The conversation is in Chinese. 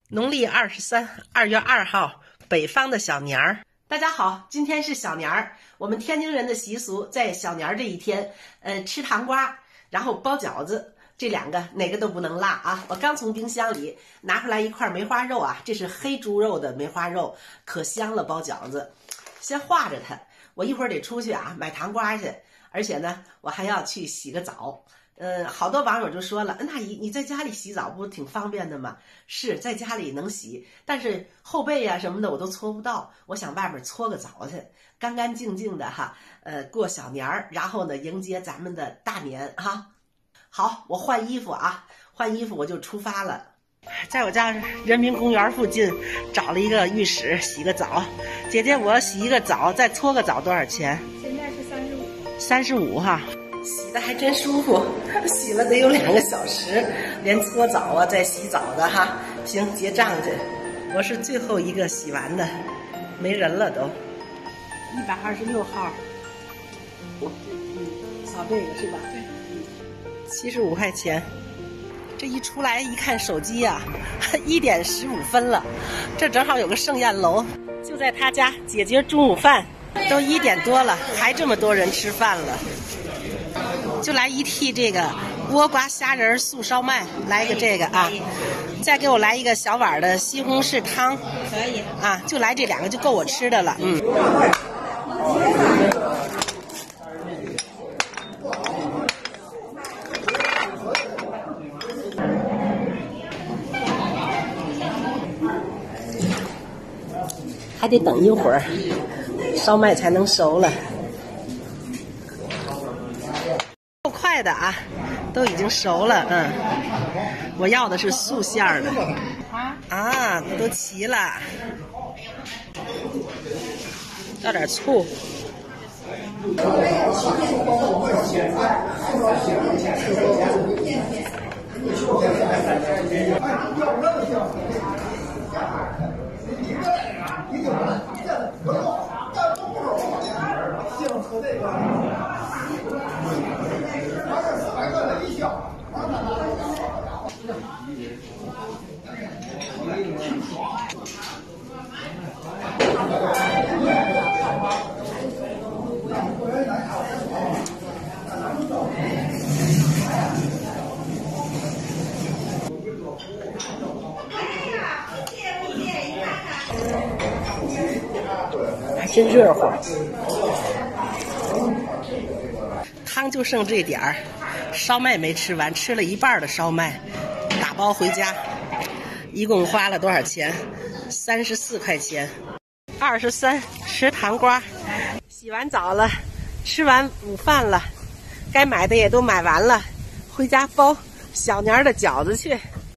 农历23， 2月2号，北方的小年儿。大家好，今天是小年儿。我们天津人的习俗，在小年儿这一天，吃糖瓜，然后包饺子，这两个哪个都不能落啊！我刚从冰箱里拿出来一块梅花肉啊，这是黑猪肉的梅花肉，可香了，包饺子。先化着它，我一会儿得出去啊买糖瓜去，而且呢，我还要去洗个澡。好多网友就说了，那你在家里洗澡不挺方便的吗？是在家里能洗，但是后背呀什么的我都搓不到，我想外边搓个澡去，干干净净的哈，过小年儿，然后呢迎接咱们的大年哈。好，我换衣服啊，换衣服我就出发了。在我家人民公园附近找了一个浴室洗个澡。姐姐，我洗一个澡再搓个澡多少钱？ 现在是 35哈。洗的还真舒服，洗了得有2个小时，连搓澡啊再洗澡的哈。行，结账去。我是最后一个洗完的，没人了都。126号。扫这个是吧？对。75块钱。这一出来一看手机呀，1点15分了，这正好有个盛宴楼，就在他家解决中午饭，都1点多了，还这么多人吃饭了。就来一屉这个倭瓜虾仁素烧麦，来一个这个啊，再给我来一个小碗的西红柿汤，可以啊，就来这2个就够我吃的了。还得等一会儿，烧麦才能熟了。够快的啊，都已经熟了。我要的是素馅儿的。啊，都齐了。倒点醋。还真热乎。汤就剩这点儿，烧麦没吃完，吃了一半的烧麦，打包回家，一共花了多少钱？34块钱。23吃糖瓜，洗完澡了，吃完午饭了，该买的也都买完了，回家包小年的饺子去。